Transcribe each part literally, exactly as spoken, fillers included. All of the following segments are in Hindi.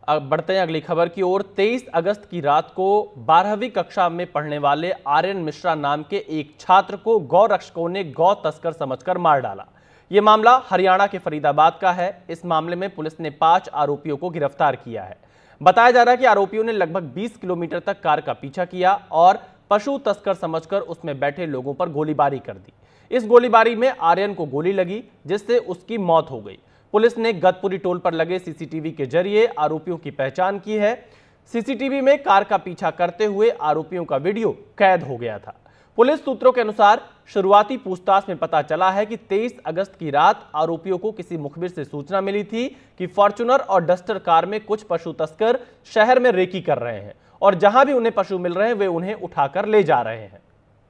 अब बढ़ते हैं अगली खबर की ओर। तेईस अगस्त की रात को बारहवीं कक्षा में पढ़ने वाले आर्यन मिश्रा नाम के एक छात्र को गौ रक्षकों ने गौ तस्कर समझकर मार डाला। यह मामला हरियाणा के फरीदाबाद का है। इस मामले में पुलिस ने पांच आरोपियों को गिरफ्तार किया है। बताया जा रहा है कि आरोपियों ने लगभग बीस किलोमीटर तक कार का पीछा किया और पशु तस्कर समझकर उसमें बैठे लोगों पर गोलीबारी कर दी। इस गोलीबारी में आर्यन को गोली लगी, जिससे उसकी मौत हो गई। पुलिस ने गतपुरी टोल पर लगे सीसीटीवी के जरिए आरोपियों की पहचान की है। सीसीटीवी में कार का पीछा करते हुए आरोपियों का वीडियो कैद हो गया था। पुलिस सूत्रों के अनुसार शुरुआती पूछताछ में पता चला है कि तेईस अगस्त की रात आरोपियों को किसी मुखबिर से सूचना मिली थी कि फॉर्च्यूनर और डस्टर कार में कुछ पशु तस्कर शहर में रेकी कर रहे हैं और जहां भी उन्हें पशु मिल रहे हैं वे उन्हें उठाकर ले जा रहे हैं।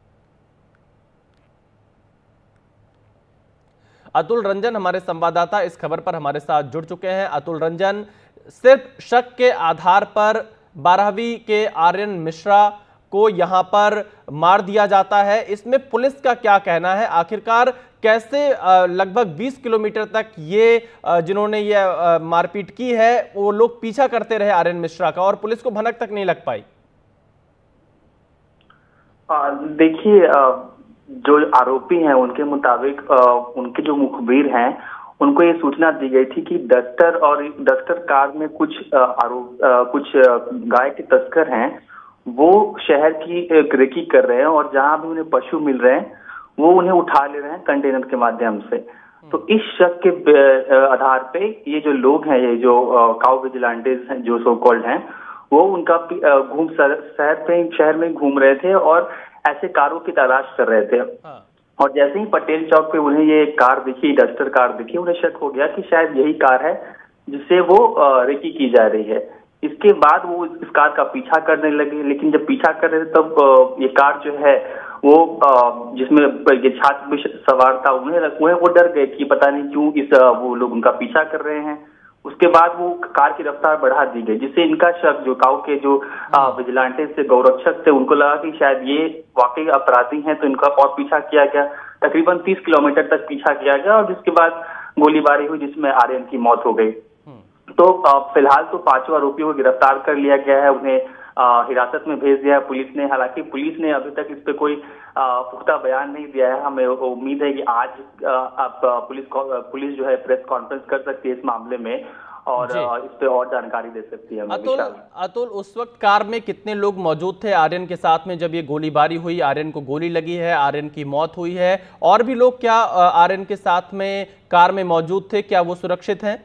अतुल रंजन हमारे संवाददाता इस खबर पर हमारे साथ जुड़ चुके हैं। अतुल रंजन, सिर्फ शक के आधार पर बारहवीं के आर्यन मिश्रा को यहां पर मार दिया जाता है, इसमें पुलिस का क्या कहना है? आखिरकार कैसे लगभग बीस किलोमीटर तक ये जिन्होंने ये मारपीट की है वो लोग पीछा करते रहे आर्यन मिश्रा का और पुलिस को भनक तक नहीं लग पाई? देखिए, जो आरोपी हैं उनके मुताबिक उनके जो मुखबिर हैं उनको ये सूचना दी गई थी कि डस्टर और डस्टर कार में कुछ आरोप कुछ गाय के तस्कर हैं, वो शहर की रेकी कर रहे हैं और जहां भी उन्हें पशु मिल रहे हैं वो उन्हें उठा ले रहे हैं कंटेनर के माध्यम से। तो इस शक के आधार पे ये जो लोग हैं, ये जो काउ विजिलेंटेस हैं जो सो कॉल्ड हैं, वो उनका घूम शहर पे शहर में घूम रहे थे और ऐसे कारों की तलाश कर रहे थे। हाँ। और जैसे ही पटेल चौक पे उन्हें ये कार दिखी, डस्टर कार दिखी, उन्हें शक हो गया कि शायद यही कार है जिससे वो रेकी की जा रही है। इसके बाद वो इस कार का पीछा करने लगे, लेकिन जब पीछा कर रहे थे तब ये कार जो है वो जिसमें ये छात्र भी सवार था उन्हें वो डर गए कि पता नहीं क्यों इस वो लोग उनका पीछा कर रहे हैं। उसके बाद वो कार की रफ्तार बढ़ा दी गई, जिससे इनका शक जो काउ के जो विजिलेंटे से गौरक्षक थे उनको लगा कि शायद ये वाकई अपराधी हैं, तो इनका और पीछा किया गया। तकरीबन तीस किलोमीटर तक पीछा किया गया और जिसके बाद गोलीबारी हुई जिसमें आर्यन की मौत हो गई। तो फिलहाल तो पांचों आरोपियों को गिरफ्तार कर लिया गया है, उन्हें हिरासत में भेज दिया है पुलिस ने। हालांकि पुलिस ने अभी तक इस पे कोई पुख्ता बयान नहीं दिया है। हमें उम्मीद है कि आज आप पुलिस पुलिस जो है प्रेस कॉन्फ्रेंस कर सकती है इस मामले में और इस पे और जानकारी दे सकती है। अतुल अतुल उस वक्त कार में कितने लोग मौजूद थे आर्यन के साथ में जब ये गोलीबारी हुई? आर्यन को गोली लगी है, आर्यन की मौत हुई है, और भी लोग क्या आर्यन के साथ में कार में मौजूद थे? क्या वो सुरक्षित हैं?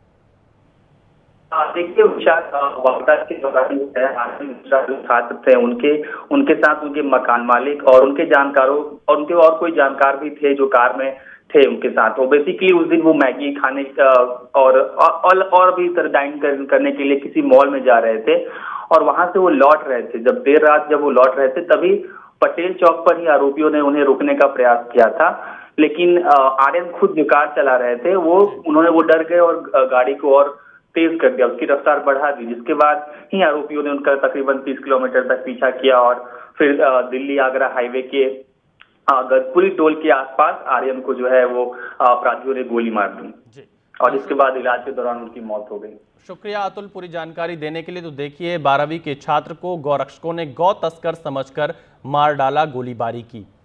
देखिए, के दौरान छात्र थे उनके उनके साथ उनके मकान मालिक और उनके जानकारों और उनके और कोई जानकार भी थे जो कार में थे उनके साथ। वो बेसिकली उस दिन वो मैगी खाने और और, और भी डाइन करने के लिए किसी मॉल में जा रहे थे और वहां से वो लौट रहे थे। जब देर रात जब वो लौट रहे थे तभी पटेल चौक पर ही आरोपियों ने उन्हें रोकने का प्रयास किया था, लेकिन आर्यन खुद जो कार चला रहे थे वो उन्होंने वो डर गए और गाड़ी को और तेज कर दिया, उसकी रफ्तार बढ़ा दी, जिसके बाद ही आरोपियों ने उनका तकरीबन तीस किलोमीटर तक पीछा किया और फिर दिल्ली आगरा हाईवे के गतपुरी टोल के आसपास आर्यन को जो है वो अपराधियों ने गोली मार दी और इसके बाद इलाज के दौरान उनकी मौत हो गई। शुक्रिया अतुल पूरी जानकारी देने के लिए। तो देखिए, बारहवीं के छात्र को गौरक्षकों ने गौ तस्कर समझकर मार डाला, गोलीबारी की।